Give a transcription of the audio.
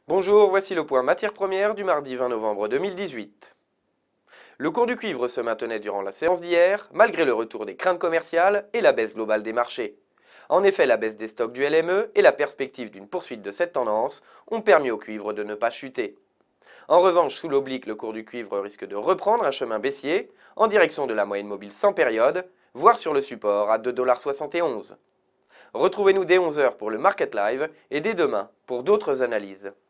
Bonjour, voici le point matières premières du mardi 20 novembre 2018. Le cours du cuivre se maintenait durant la séance d'hier, malgré le retour des craintes commerciales et la baisse globale des marchés. En effet, la baisse des stocks du LME et la perspective d'une poursuite de cette tendance ont permis au cuivre de ne pas chuter. En revanche, sous l'oblique, le cours du cuivre risque de reprendre un chemin baissier en direction de la moyenne mobile sans période, voire sur le support à 2,71 $. Retrouvez-nous dès 11 h pour le Market Live et dès demain pour d'autres analyses.